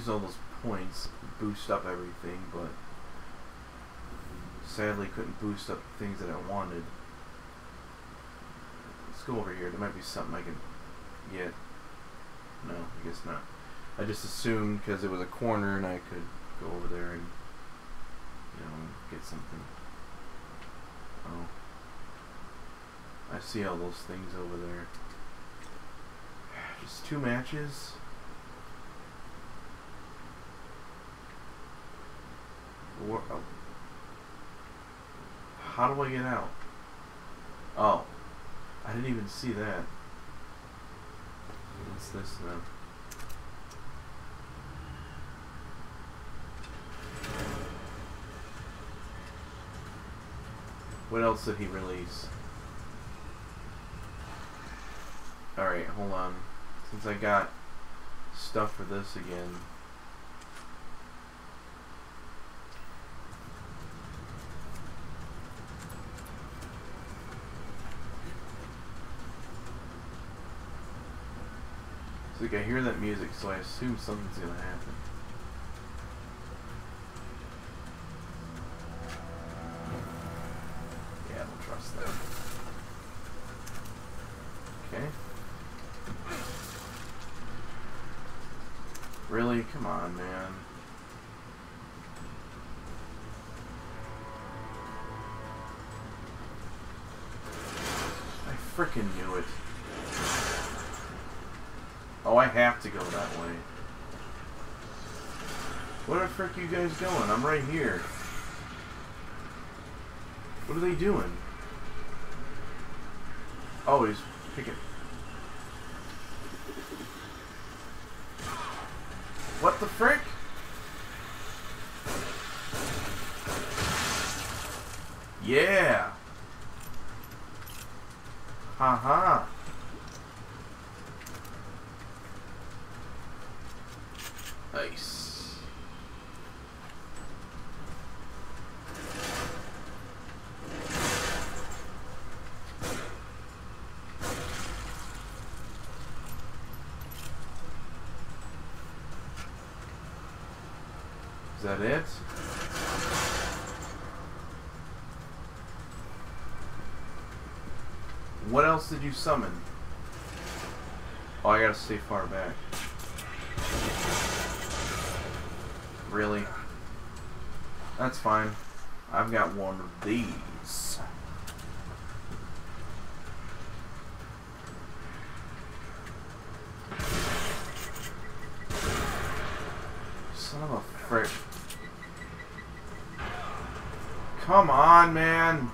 used all those points to boost up everything, but sadly couldn't boost up the things that I wanted. Let's go over here. There might be something I can get. No, I guess not. I just assumed because it was a corner and I could go over there and, you know, get something. Oh. I see all those things over there. Just 2 matches. How do I get out? Oh. I didn't even see that. What's this now? What else did he release? Alright, hold on. Since I got stuff for this again. So like I hear that music, so I assume something's gonna happen. Yeah, I don't trust that. Okay. Really? Come on, man. I frickin' knew it. Oh, I have to go that way. Where the frick are you guys going? I'm right here. What are they doing? Oh, he's picking. What the frick? Yeah. Haha. Nice. Is that it? What else did you summon? Oh, I gotta stay far back. Really? That's fine. I've got one of these. Son of a frick. Come on, man.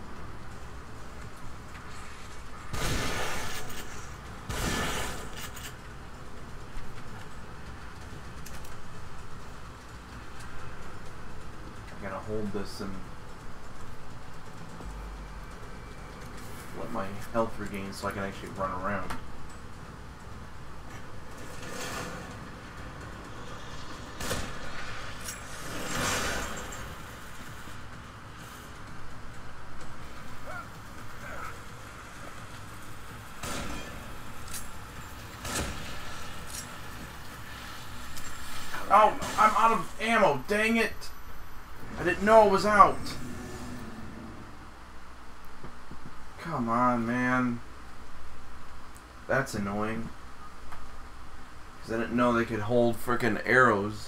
Hold this and let my health regain so I can actually run around. Oh, I'm out of ammo, dang it! I didn't know it was out. Come on, man. That's annoying. Because I didn't know they could hold frickin' arrows.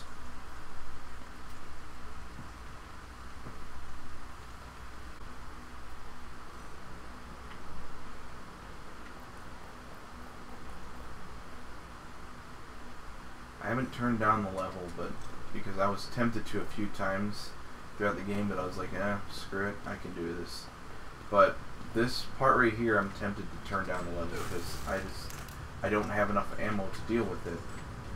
I haven't turned down the level, but because I was tempted to a few times throughout the game, but I was like, screw it, I can do this. But this part right here, I'm tempted to turn down the level because I don't have enough ammo to deal with it.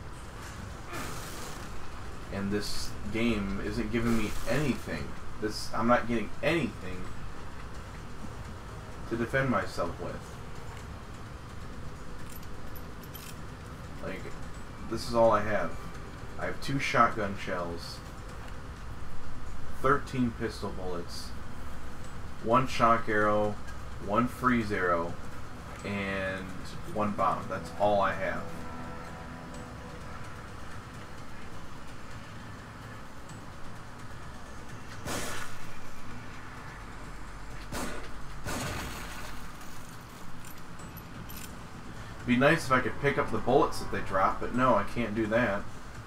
And this game isn't giving me anything. I'm not getting anything to defend myself with. Like, this is all I have. I have 2 shotgun shells, 13 pistol bullets, 1 shock arrow, 1 freeze arrow, and 1 bomb. That's all I have. Be nice if I could pick up the bullets that they drop, but no, I can't do that.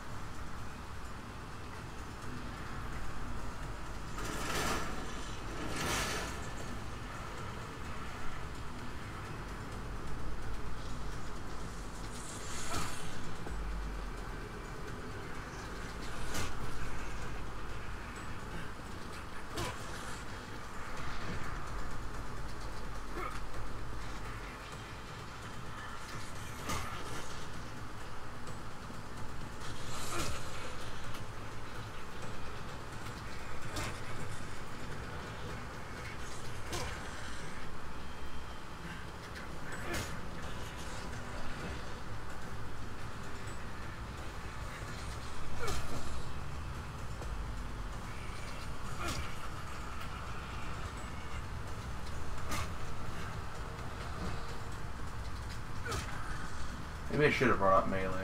Maybe I should have brought up melee.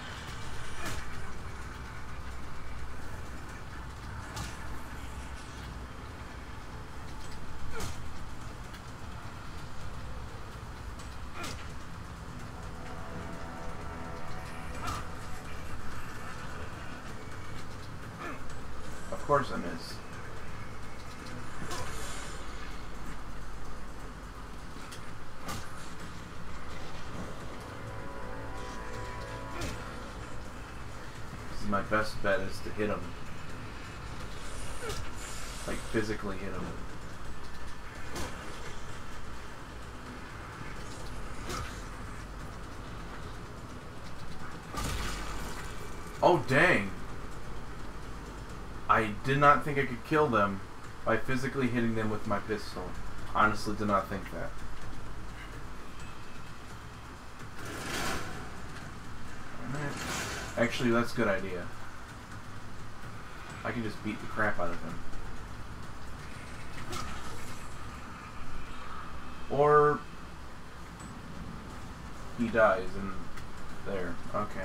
Of course I miss. My best bet is to hit him. Like, physically hit him. Oh, dang! I did not think I could kill them by physically hitting them with my pistol. Honestly, did not think that. Actually, that's a good idea. I can just beat the crap out of him. Or he dies and there. Okay.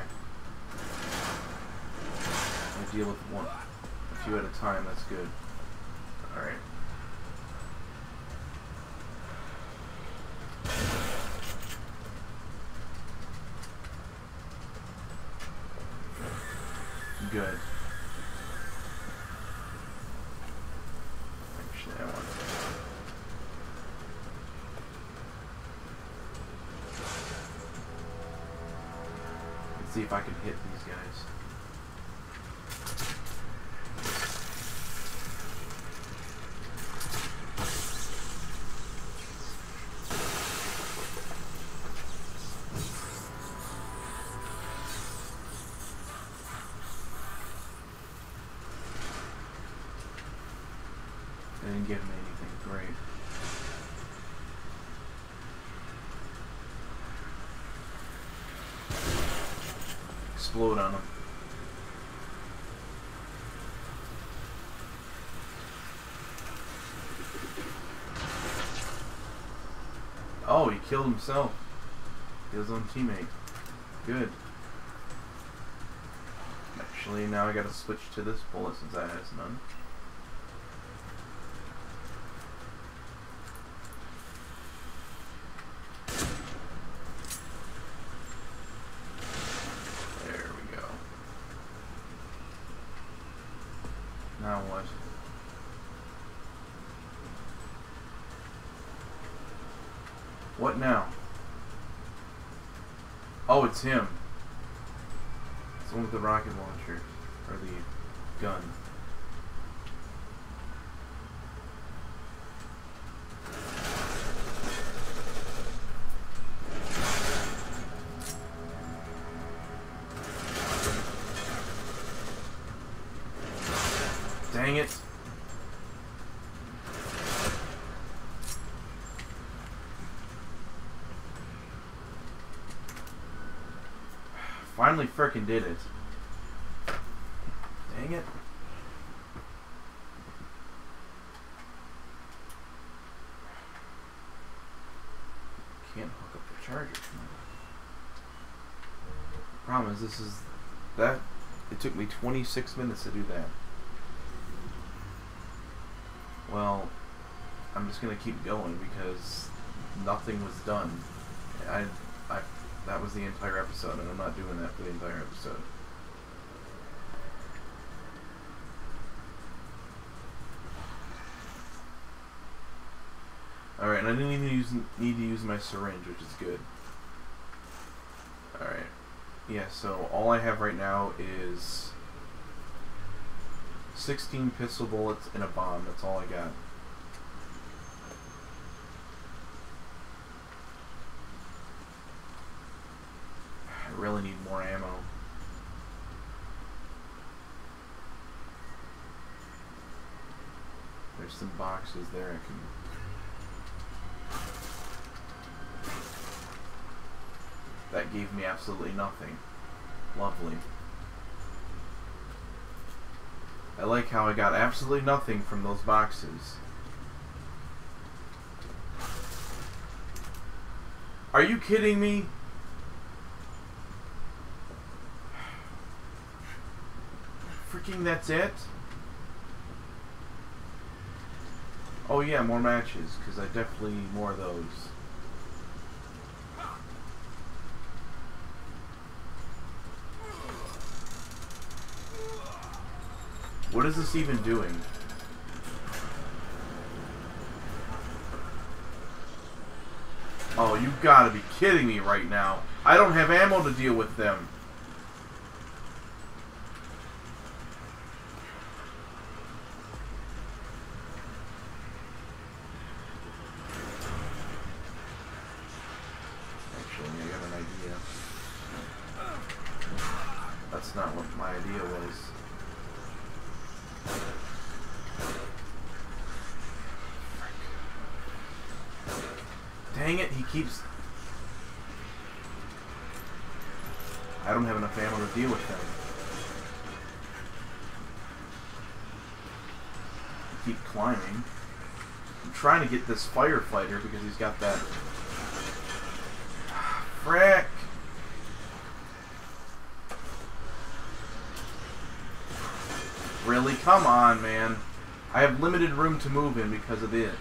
I deal with one, a few at a time. That's good. All right. Good. Actually, I want to. Let's see if I can hit these guys. They didn't give me anything great. Explode on them. Oh, he killed himself. His own teammate. Good. Actually, now I gotta switch to this bullet since that has none. Now what? What now? Oh, it's him. It's the one with the rocket launcher. Or the gun. Dang it. Finally frickin' did it. Dang it. Can't hook up the charger. Problem is, this is that. It took me 26 minutes to do that. Well, I'm just gonna keep going because nothing was done. I that was the entire episode, and I'm not doing that for the entire episode. Alright, and I didn't even need to use my syringe, which is good. Alright. Yeah, so all I have right now is 16 pistol bullets and a bomb. That's all I got. I really need more ammo. There's some boxes there I can... That gave me absolutely nothing. Lovely. I like how I got absolutely nothing from those boxes. Are you kidding me? Freaking that's it? Oh yeah, more matches, because I definitely need more of those. What is this even doing? Oh, you gotta be kidding me right now. I don't have ammo to deal with them. Actually, I got an idea. That's not what my idea was. Dang it, he keeps... I don't have enough ammo to deal with them. I keep climbing. I'm trying to get this firefighter because he's got that... Frick! Really? Come on, man. I have limited room to move in because of it.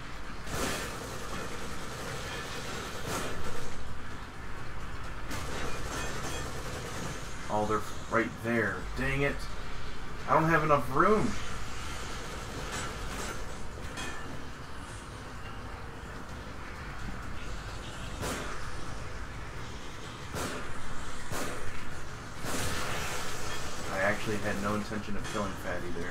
Oh, they're right there. Dang it. I don't have enough room. I actually had no intention of killing Fatty there.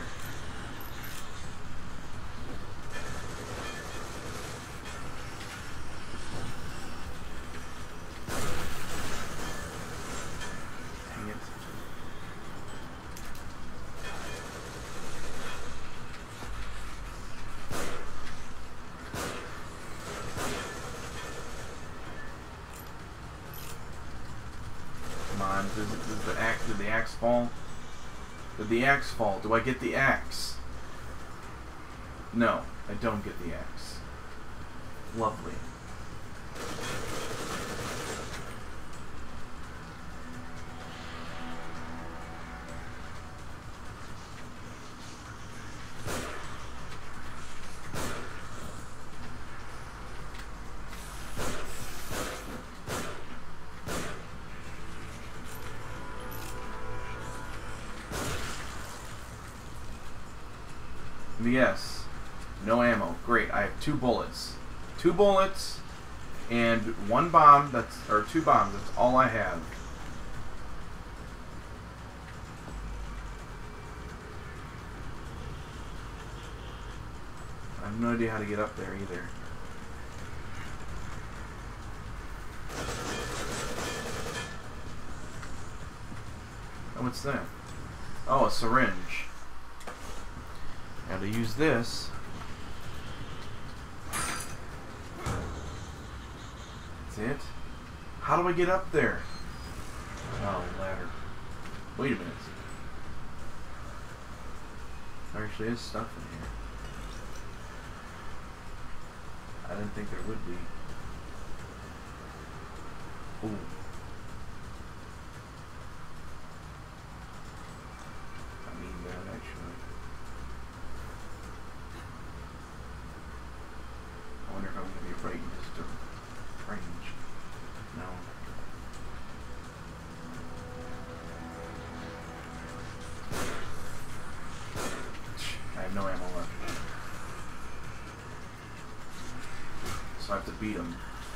Did the axe fall? Did the axe fall? Do I get the axe? No, I don't get the axe. Lovely. Yes. No ammo. Great. I have 2 bullets. 2 bullets and 1 bomb. That's, or 2 bombs. That's all I have. I have no idea how to get up there either. Oh, what's that? Oh, a syringe. Now to use this, that's it. How do I get up there? Oh, ladder. Wait a minute. There actually is stuff in here. I didn't think there would be. Ooh. I mean that actually. I wonder if I'm going to be right in this range. No. beat him.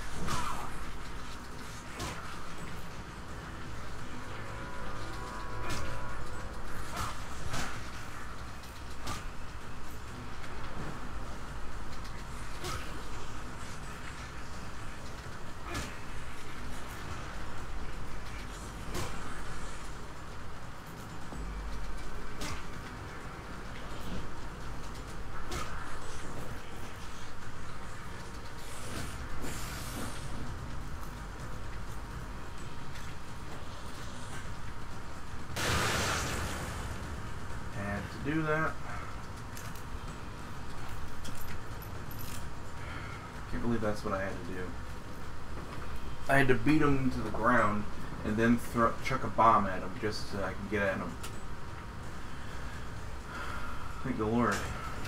Do that. Can't believe that's what I had to do. I had to beat him to the ground and then chuck a bomb at him just so I can get at him. Thank the Lord.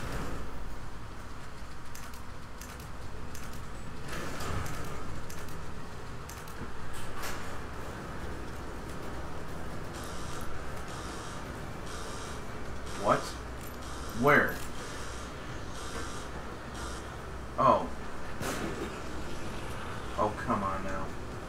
What? Where? Oh. Oh, come on now.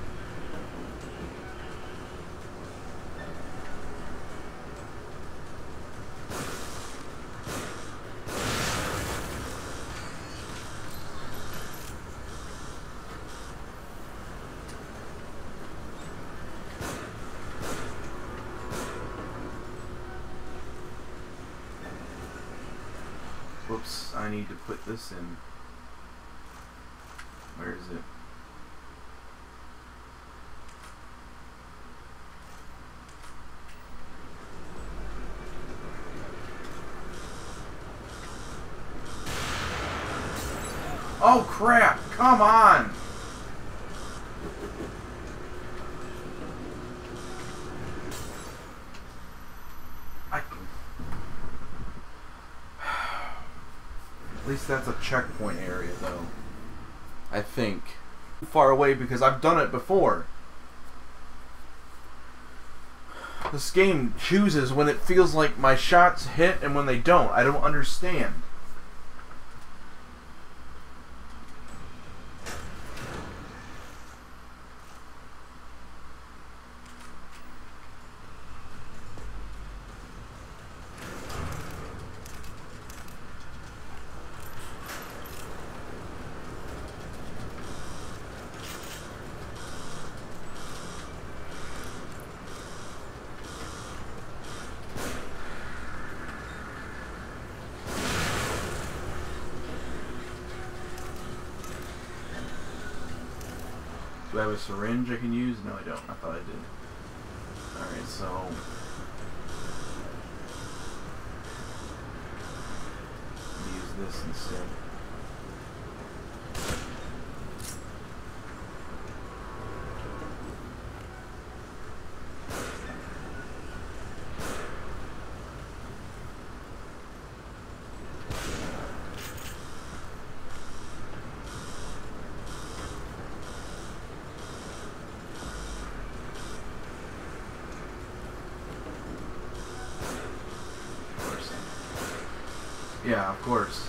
Whoops, I need to put this in. Where is it? Oh crap, come on! At least that's a checkpoint area, though. I think. Far away because I've done it before. This game chooses when it feels like my shots hit and when they don't. I don't understand. Do I have a syringe I can use? No, I don't. I thought I did. Alright, so... use this instead. Yeah, of course.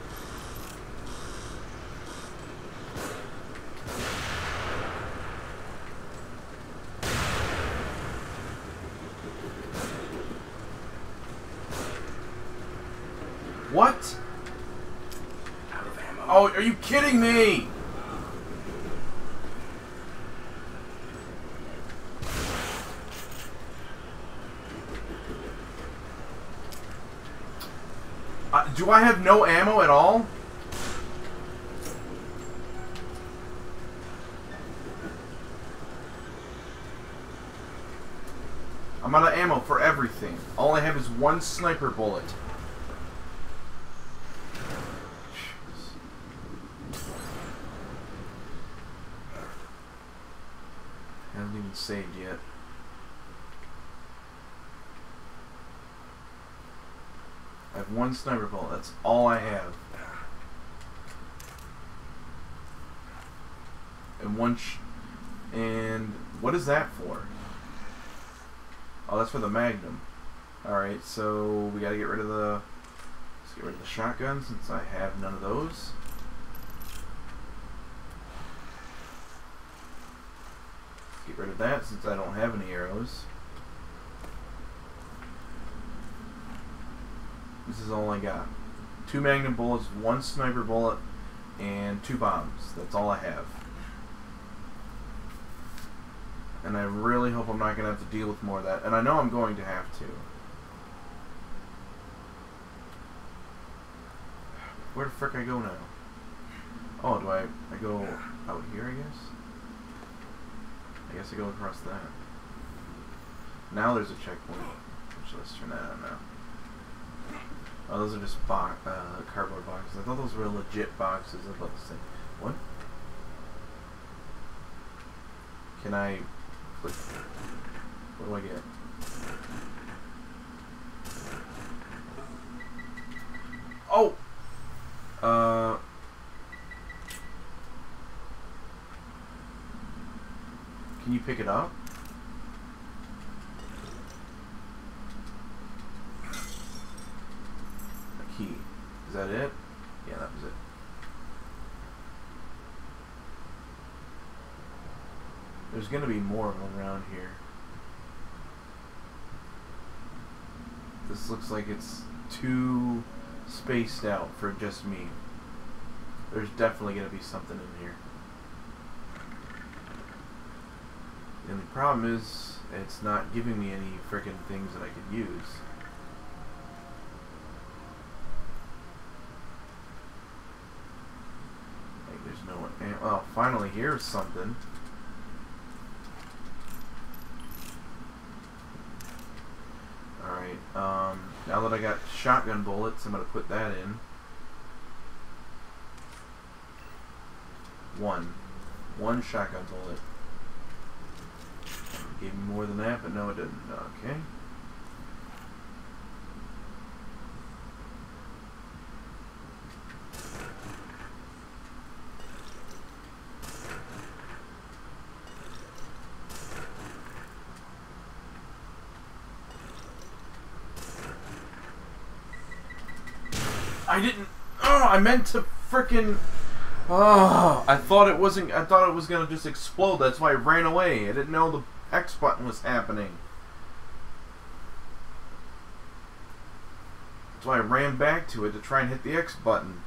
What? Out of ammo. Oh, are you kidding me? Do I have no ammo at all? I'm out of ammo for everything. All I have is one sniper bullet. I haven't even saved yet. I have one sniper bullet. That's all I have. And and what is that for? Oh, that's for the Magnum. Alright, so we gotta get rid of the... Let's get rid of the shotgun since I have none of those. rid of that since I don't have any arrows. This is all I got. 2 magnum bullets, 1 sniper bullet, and 2 bombs. That's all I have. And I really hope I'm not going to have to deal with more of that. And I know I'm going to have to. Where the frick I go now? Oh, do I go out here, I guess? I guess I go across that. Now there's a checkpoint. Which, let's turn that on now. Oh, those are just cardboard boxes. I thought those were legit boxes. I was about to say, what? Can I click? What do I get? Oh! Can you pick it up? A key. Is that it? Yeah, that was it. There's gonna be more of them around here. This looks like it's too spaced out for just me. There's definitely gonna be something in here. And the problem is, it's not giving me any frickin' things that I could use. Like, there's no one. Well, finally, here's something. Alright, now that I got shotgun bullets, I'm gonna put that in. 1 shotgun bullet. Gave me more than that, but no it didn't. Okay. I didn't. Oh, I meant to frickin'. Oh, I thought it wasn't. I thought it was gonna just explode. That's why I ran away. I didn't know the X button was happening. That's why I ran back to it to try and hit the X button.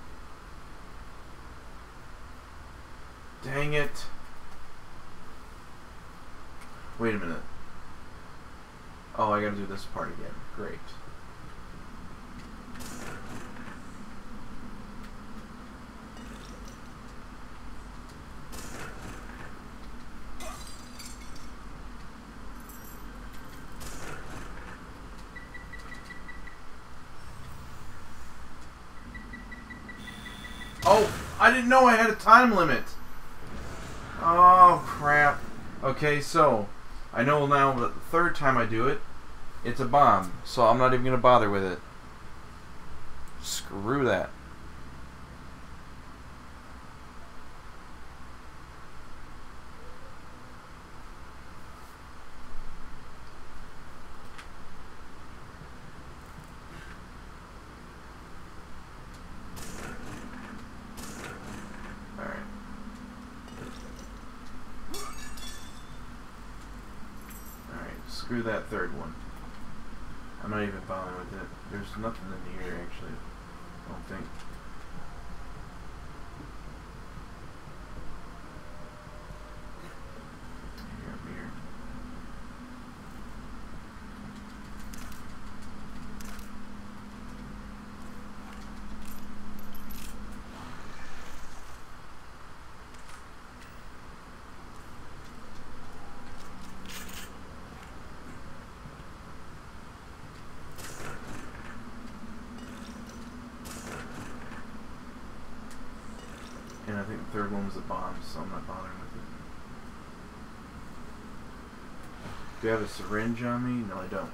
Dang it. Wait a minute. Oh, I gotta do this part again. Great. Oh, I didn't know I had a time limit. Oh, crap. Okay, so I know now that the 3rd time I do it, it's a bomb. So I'm not even going to bother with it. Screw that. Screw that 3rd one. I'm not even bothering with it. There's nothing in here, actually. I don't think. Here. And I think the 3rd one was a bomb, so I'm not bothering with it. Do I have a syringe on me? No, I don't.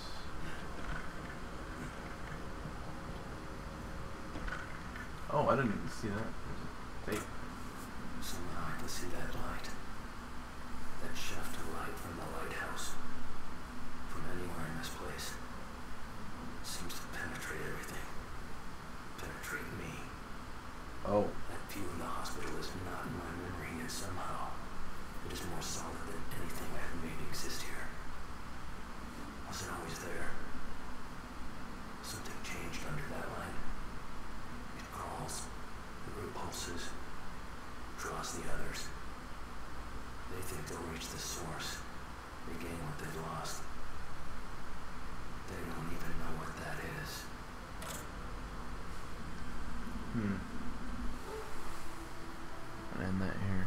Oh, I didn't even see that. There's a tape. Somehow I can see that light. That shaft of light from the lighthouse. From anywhere in this place. It seems to penetrate everything. Penetrate me. Oh. That view in the hospital is not in my memory, and somehow it is more solid solid than anything I had made exist here. Wasn't always there. Something changed under that line. It crawls, it repulses, draws the others. They think they'll reach the source, regain what they've lost. They don't even know what that is. I'll end that here.